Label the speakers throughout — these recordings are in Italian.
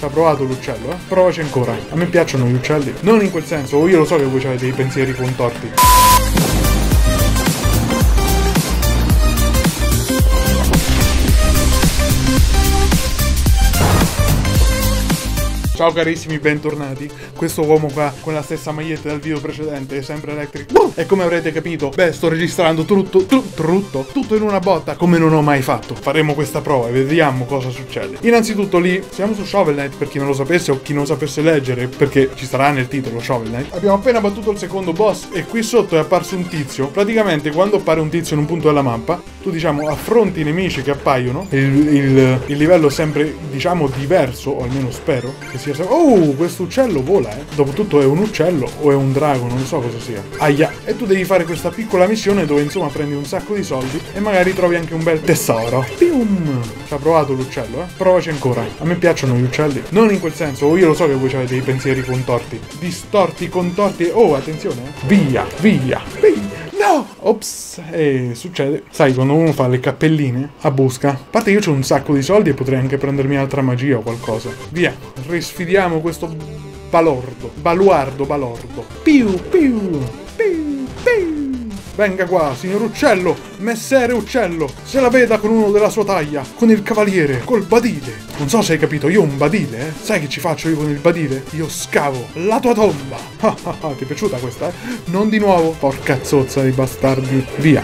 Speaker 1: Ci ha provato l'uccello, Provaci ancora. A me piacciono gli uccelli. Non in quel senso, io lo so che voi avete dei pensieri contorti. Ciao carissimi, bentornati. Questo uomo qua con la stessa maglietta del video precedente è sempre Electric. E come avrete capito, sto registrando tutto in una botta, come non ho mai fatto. Faremo questa prova e vediamo cosa succede. Innanzitutto lì, siamo su Shovel Knight, per chi non lo sapesse o chi non sapesse leggere, perché ci sarà nel titolo Shovel Knight. Abbiamo appena battuto il secondo boss e qui sotto è apparso un tizio. Praticamente quando appare un tizio in un punto della mappa, tu diciamo affronti i nemici che appaiono. Il livello è sempre diciamo diverso, o almeno spero che sia. Oh, questo uccello vola, Dopotutto è un uccello o è un drago, non so cosa sia. Aia. E tu devi fare questa piccola missione dove insomma prendi un sacco di soldi e magari trovi anche un bel tesoro. Pium. Ci ha provato l'uccello, Provaci ancora. A me piacciono gli uccelli. Non in quel senso, io lo so che voi avete dei pensieri contorti. Distorti, contorti. Oh, attenzione, Via. No! Ops, succede. Sai, quando uno fa le cappelline a busca. A parte io c'ho un sacco di soldi e potrei anche prendermi altra magia o qualcosa. Via, risfidiamo questo baluardo balordo. Piu. Venga qua, signor uccello, messere uccello. Se la veda con uno della sua taglia, con il cavaliere, col badile. Non so se hai capito, io ho un badile, Sai che ci faccio io con il badile? Io scavo la tua tomba. Ti è piaciuta questa, Non di nuovo. Porca zozza di bastardi. Via.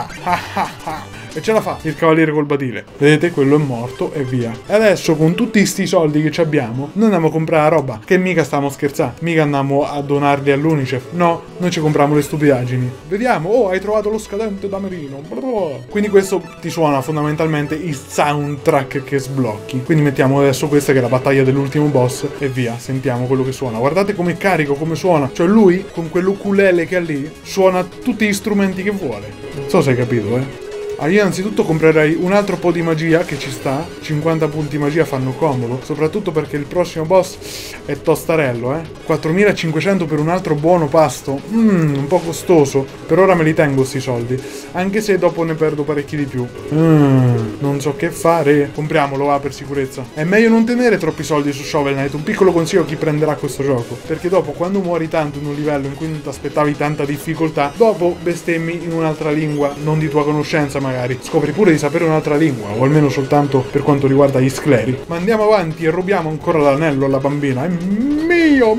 Speaker 1: E ce la fa il cavaliere col badile. Vedete, quello è morto e via. E adesso con tutti sti soldi che ci abbiamo, noi andiamo a comprare la roba. Che mica stiamo scherzando. Mica andiamo a donarli all'Unicef. No, noi ci compriamo le stupidaggini. Vediamo. Oh, hai trovato lo scadente damerino. Quindi questo ti suona fondamentalmente il soundtrack che sblocchi. Quindi mettiamo adesso questa che è la battaglia dell'ultimo boss e via. Sentiamo quello che suona. Guardate come è carico, come suona. Cioè lui, con quell'ukulele che ha lì, suona tutti gli strumenti che vuole. Non so se hai capito, Io innanzitutto comprerei un altro po' di magia che ci sta. 50 punti magia fanno comodo. Soprattutto perché il prossimo boss è tostarello, 4500 per un altro buono pasto. Un po' costoso. Per ora me li tengo sti soldi. Anche se dopo ne perdo parecchi di più. Non so che fare. Compriamolo, per sicurezza. È meglio non tenere troppi soldi su Shovel Knight. Un piccolo consiglio a chi prenderà questo gioco. Perché dopo, quando muori tanto in un livello in cui non ti aspettavi tanta difficoltà, dopo bestemmi in un'altra lingua non di tua conoscenza magari. Scopri pure di sapere un'altra lingua, o almeno soltanto per quanto riguarda gli scleri. Ma andiamo avanti e rubiamo ancora l'anello alla bambina. È mio!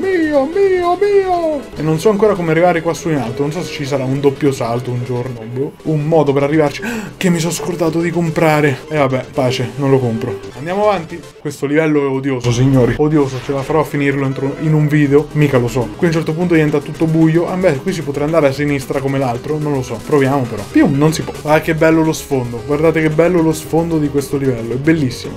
Speaker 1: E non so ancora come arrivare qua su in alto. Non so se ci sarà un doppio salto un giorno, un modo per arrivarci. Che mi sono scordato di comprare. E vabbè, pace, non lo compro. Andiamo avanti. Questo livello è odioso, signori. Odioso, ce la farò a finirlo entro in un video? Mica lo so. Qui a un certo punto diventa tutto buio. Qui si potrà andare a sinistra come l'altro. Non lo so, proviamo però. Più, non si può. Ah, che bello lo sfondo. Guardate che bello lo sfondo di questo livello. È bellissimo.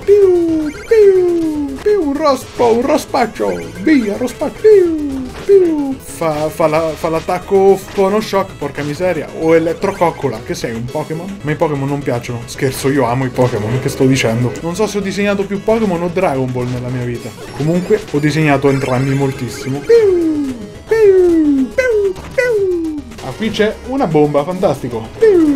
Speaker 1: Un rospaccio. Via, rospaccio. Fa l'attacco Phono Shock, porca miseria. O Elettrococcola. Che sei, un Pokémon? Ma i Pokémon non piacciono. Scherzo, io amo i Pokémon. Che sto dicendo? Non so se ho disegnato più Pokémon o Dragon Ball nella mia vita. Comunque ho disegnato entrambi moltissimo. Ah, qui c'è una bomba, fantastico.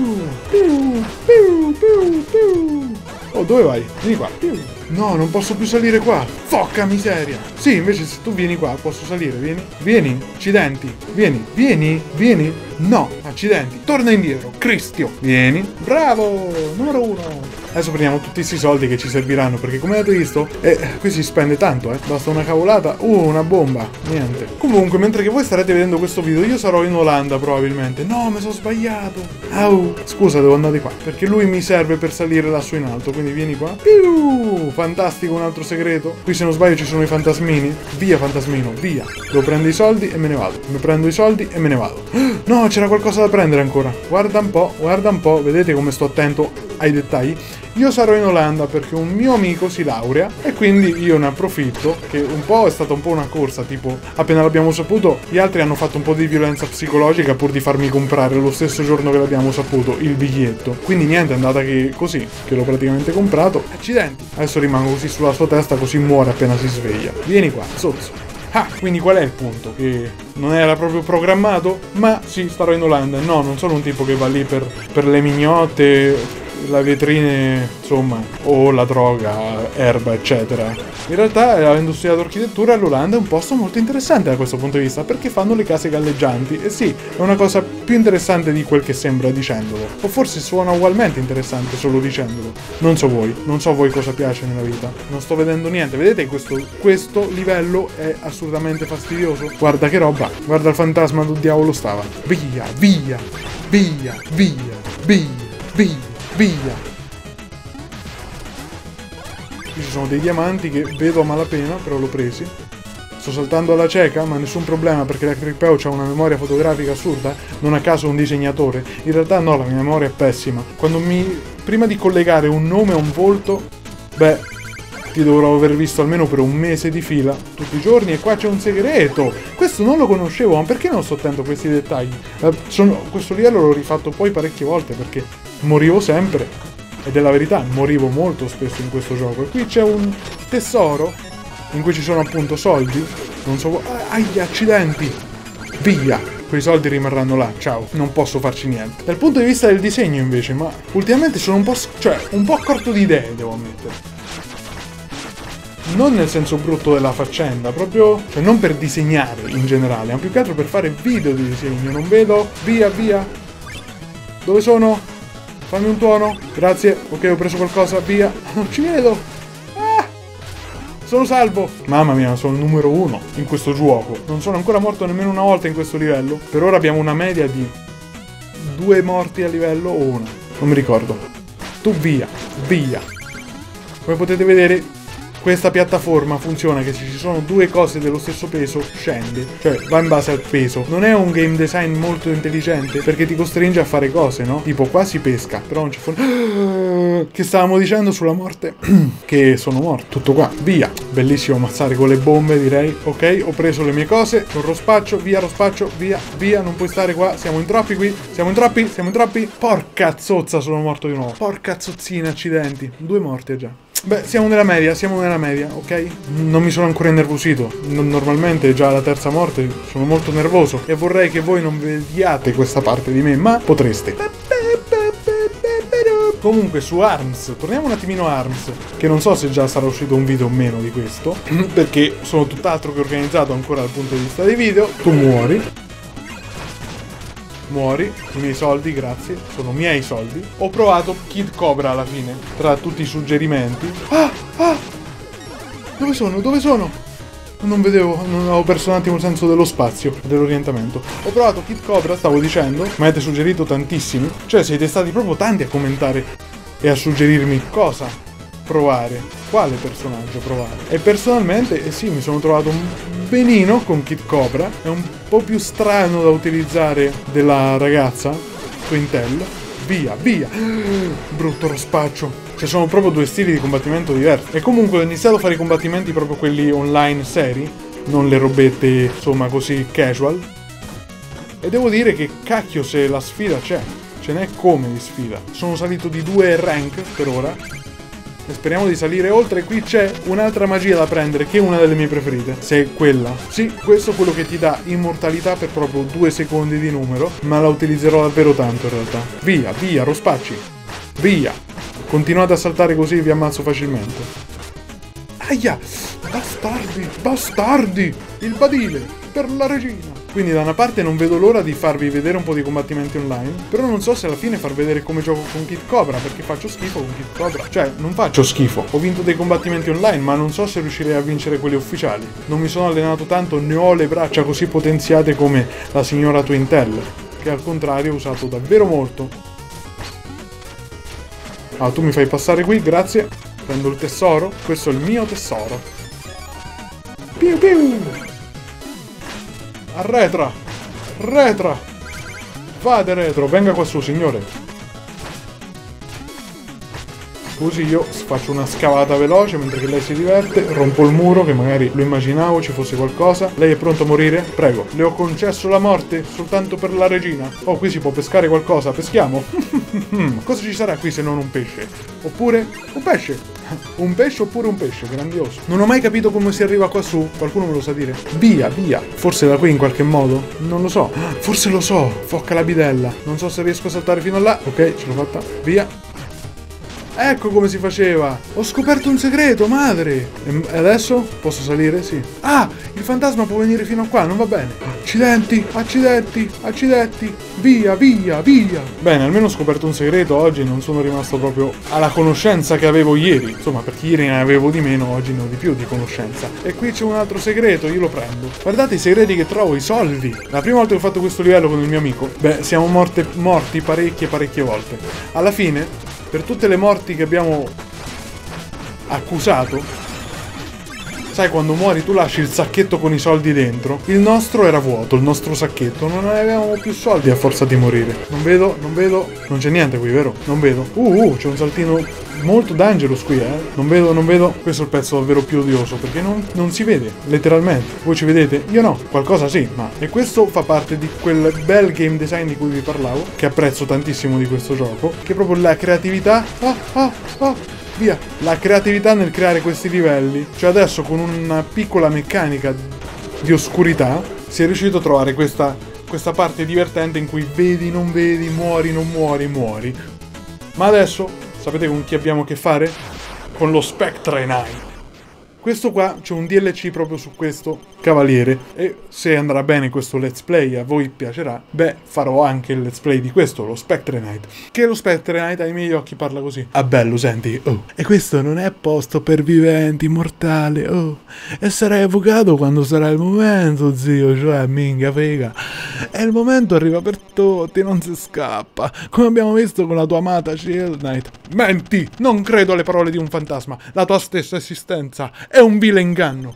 Speaker 1: Oh, dove vai? Vieni qua. No, non posso più salire qua. Focca miseria. Sì, invece se tu vieni qua posso salire. Vieni, accidenti. Vieni. No, accidenti. Torna indietro. Cristio. Vieni. Bravo, numero 1. Adesso prendiamo tutti questi soldi che ci serviranno, perché come avete visto, qui si spende tanto, Basta una cavolata. Una bomba. Niente. Comunque, mentre che voi starete vedendo questo video, io sarò in Olanda probabilmente. No, mi sono sbagliato. Au. Scusa, devo andare qua, perché lui mi serve per salire lassù in alto. Quindi vieni qua. Fantastico, un altro segreto. Qui se non sbaglio ci sono i fantasmini. Via, fantasmino, via. Devo prendere i soldi e me ne vado. Mi prendo i soldi e me ne vado. No, c'era qualcosa da prendere ancora. Guarda un po'. Vedete come sto attento ai dettagli? Io sarò in Olanda perché un mio amico si laurea e quindi io ne approfitto, che un po' è stata un po' una corsa, tipo appena l'abbiamo saputo gli altri hanno fatto un po' di violenza psicologica pur di farmi comprare lo stesso giorno che l'abbiamo saputo il biglietto. Quindi niente, è andata che così, che l'ho praticamente comprato. Accidenti, adesso rimango così sulla sua testa così muore appena si sveglia. Vieni qua, zozzo. Ah, quindi qual è il punto? Che non era proprio programmato? Ma sì, starò in Olanda. No, non sono un tipo che va lì per le mignotte la vetrine, insomma, o la droga, erba, eccetera. In realtà, avendo studiato architettura, l'Olanda è un posto molto interessante da questo punto di vista, perché fanno le case galleggianti. E sì, è una cosa più interessante di quel che sembra dicendolo. O forse suona ugualmente interessante solo dicendolo. Non so voi cosa piace nella vita. Non sto vedendo niente. Vedete questo livello è assolutamente fastidioso. Guarda che roba. Guarda il fantasma del diavolo stava. Via, via, via, via, via, via, via. Qui ci sono dei diamanti che vedo a malapena, però l'ho presi. Sto saltando alla cieca, ma nessun problema perché Electric Peo ha una memoria fotografica assurda, non a caso un disegnatore. In realtà no, la mia memoria è pessima. Prima di collegare un nome a un volto, beh, ti dovrò aver visto almeno per un mese di fila, tutti i giorni, e qua c'è un segreto! Questo non lo conoscevo, ma perché non sto attento a questi dettagli? Questo livello l'ho rifatto poi parecchie volte perché morivo sempre. Ed è la verità, morivo molto spesso in questo gioco. E qui c'è un tesoro in cui ci sono appunto soldi. Non so... Aia, accidenti! Via! Quei soldi rimarranno là, ciao. Non posso farci niente. Dal punto di vista del disegno invece, ma ultimamente sono un po' corto di idee, devo ammettere. Non nel senso brutto della faccenda, proprio... Cioè non per disegnare in generale, ma più che altro per fare video di disegno. Non vedo... Via, via! Dove sono? Fammi un tuono, grazie. Ok, ho preso qualcosa, via. Non ci vedo. Ah! Sono salvo. Mamma mia, sono il numero 1 in questo gioco. Non sono ancora morto nemmeno una volta in questo livello. Per ora abbiamo una media di 2 morti a livello o 1. Non mi ricordo. Tu via, via. Come potete vedere, questa piattaforma funziona che se ci sono due cose dello stesso peso scende, cioè va in base al peso. Non è un game design molto intelligente perché ti costringe a fare cose, no? Tipo qua si pesca, però non ci che stavamo dicendo sulla morte? Che sono morto, tutto qua, via. Bellissimo ammazzare con le bombe, direi. Ok, ho preso le mie cose, con rospaccio, via, via, non puoi stare qua, siamo in troppi qui, siamo in troppi. Porca zozza, sono morto di nuovo. Porca zozzina, accidenti, 2 morti già. Beh, siamo nella media, ok? Non mi sono ancora innervosito. Normalmente già alla terza morte sono molto nervoso e vorrei che voi non vediate questa parte di me, ma potreste. Comunque su ARMS, torniamo un attimino a ARMS, che non so se già sarà uscito un video o meno di questo, perché sono tutt'altro che organizzato ancora dal punto di vista dei video. Tu muori, i miei soldi, grazie, sono miei soldi. Ho provato Kid Cobra alla fine, tra tutti i suggerimenti. Dove sono? Non vedevo, non avevo perso un attimo il senso dello spazio, dell'orientamento. Ho provato Kid Cobra, stavo dicendo, mi avete suggerito tantissimi, cioè siete stati proprio tanti a commentare e a suggerirmi cosa provare, quale personaggio provare. E personalmente, sì, mi sono trovato benino con Kid Cobra, è un po' più strano da utilizzare della ragazza, Twintel. Via, brutto rospaccio. Cioè sono proprio 2 stili di combattimento diversi. E comunque ho iniziato a fare i combattimenti proprio quelli online seri, non le robette insomma così casual. E devo dire che cacchio se la sfida c'è, ce n'è come di sfida. Sono salito di 2 rank per ora e speriamo di salire oltre. Qui c'è un'altra magia da prendere che è una delle mie preferite, se è quella. Sì, questo è quello che ti dà immortalità per proprio 2 secondi di numero, ma la utilizzerò davvero tanto in realtà. Via, rospacci. Via. Continuate a saltare così vi ammazzo facilmente. Aia! Bastardi! Il badile! Per la regina! Quindi da una parte non vedo l'ora di farvi vedere un po' di combattimenti online, però non so se alla fine far vedere come gioco con Kid Cobra, perché faccio schifo con Kid Cobra. Cioè, non faccio schifo. Ho vinto dei combattimenti online, ma non so se riuscirei a vincere quelli ufficiali. Non mi sono allenato tanto, ne ho le braccia così potenziate come la signora Twintel, che al contrario ho usato davvero molto. Ah, tu mi fai passare qui, grazie. Prendo il tesoro. Questo è il mio tesoro. Piu piu! Arretra! Vade retro, venga qua su, signore. Così io faccio una scavata veloce mentre che lei si diverte, rompo il muro che magari lo immaginavo ci fosse qualcosa. Lei è pronto a morire? Prego. Le ho concesso la morte soltanto per la regina. Oh, qui si può pescare qualcosa, peschiamo? Cosa ci sarà qui se non un pesce? Oppure un pesce? Un pesce oppure un pesce, grandioso. Non ho mai capito come si arriva qua su, qualcuno me lo sa dire? Via. Forse da qui in qualche modo? Non lo so. Forse lo so, focca la bidella. Non so se riesco a saltare fino a là. Ok, ce l'ho fatta. Via. Ecco come si faceva. Ho scoperto un segreto, madre. E adesso posso salire? Sì. Ah, il fantasma può venire fino a qua, non va bene. Accidenti, accidenti, accidenti. Via, via, via. Bene, almeno ho scoperto un segreto. Oggi non sono rimasto proprio alla conoscenza che avevo ieri. Insomma, perché ieri ne avevo di meno, oggi ne ho di più di conoscenza. E qui c'è un altro segreto, io lo prendo. Guardate i segreti che trovo, i soldi. La prima volta che ho fatto questo livello con il mio amico, beh, siamo morti parecchie volte. Alla fine, per tutte le morti che abbiamo accusato, sai, quando muori tu lasci il sacchetto con i soldi dentro. Il nostro era vuoto, il nostro sacchetto. Non avevamo più soldi a forza di morire. Non vedo. Non c'è niente qui, vero? Non vedo. C'è un saltino molto dangerous qui, Non vedo. Questo è il pezzo davvero più odioso, perché non si vede, letteralmente. Voi ci vedete? Io no. Qualcosa sì, ma... E questo fa parte di quel bel game design di cui vi parlavo, che apprezzo tantissimo di questo gioco, che è proprio la creatività... Via, la creatività nel creare questi livelli. Cioè adesso con una piccola meccanica di oscurità si è riuscito a trovare questa parte divertente in cui vedi, non vedi, muori, non muori, muori. Ma adesso sapete con chi abbiamo a che fare? Con lo Spectre Knight. Questo qua c'è un DLC proprio su questo cavaliere, e se andrà bene questo let's play a voi piacerà, beh, farò anche il let's play di questo, lo Spectre Knight. Che lo Spectre Knight ai miei occhi parla così: ah bello, senti, e questo non è posto per viventi, mortale, e sarai avvocato quando sarà il momento, zio, cioè minchia frega, e il momento arriva per tutti, non si scappa, come abbiamo visto con la tua amata Shield Knight. Menti, non credo alle parole di un fantasma, la tua stessa esistenza è un vile inganno.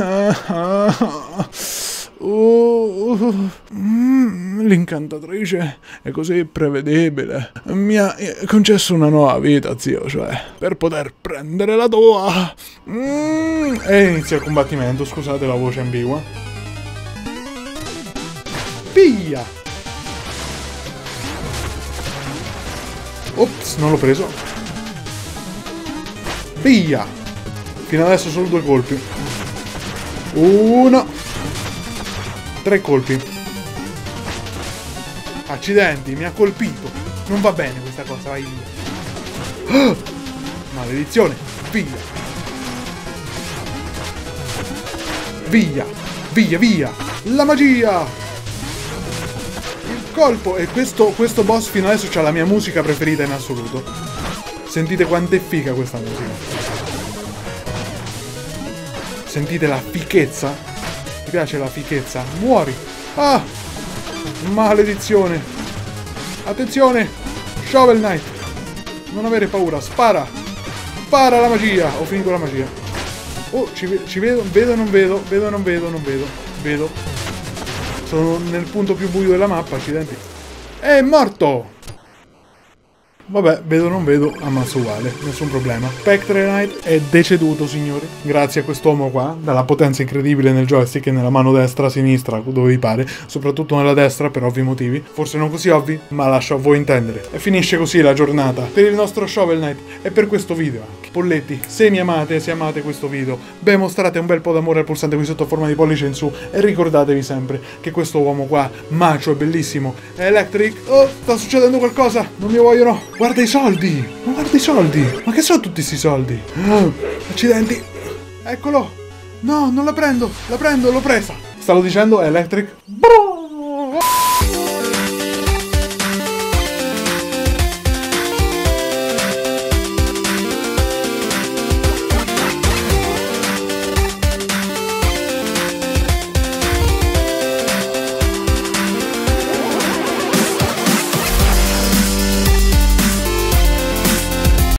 Speaker 1: L'incantatrice è così prevedibile. Mi ha concesso una nuova vita, zio, cioè, per poter prendere la tua. E inizia il combattimento, scusate la voce ambigua. Via! Ops, non l'ho preso. Via! Fino adesso solo 2 colpi. 1. 3 colpi. Accidenti, mi ha colpito. Non va bene questa cosa, vai via. Maledizione, via. Via, via, via. La magia. Il colpo. E questo boss fino adesso c'ha la mia musica preferita in assoluto. Sentite quanto è figa questa musica. Sentite la fichezza? Ti piace la fichezza? Muori! Ah! Maledizione! Attenzione! Shovel Knight! Non avere paura, spara! Spara la magia! Ho finito la magia. Ci vedo? Vedo, non vedo. Vedo, non vedo, non vedo. Vedo. Sono nel punto più buio della mappa, accidenti. È morto! Vabbè, vedo non vedo, ammazzo uguale, nessun problema. Spectre Knight è deceduto, signori. Grazie a quest'uomo qua, dalla potenza incredibile nel joystick e nella mano destra, sinistra, dove vi pare. Soprattutto nella destra, per ovvi motivi. Forse non così ovvi, ma lascio a voi intendere. E finisce così la giornata per il nostro Shovel Knight e per questo video anche. Polletti, se mi amate, se amate questo video, beh, mostrate un bel po' d'amore al pulsante qui sotto a forma di pollice in su. E ricordatevi sempre che questo uomo qua, macio e bellissimo, è Electric. Oh, sta succedendo qualcosa, non mi vogliono. Guarda i soldi! Ma guarda i soldi! Ma che sono tutti questi soldi? Accidenti! Eccolo! No, non la prendo! La prendo, l'ho presa! Stavo dicendo Electric.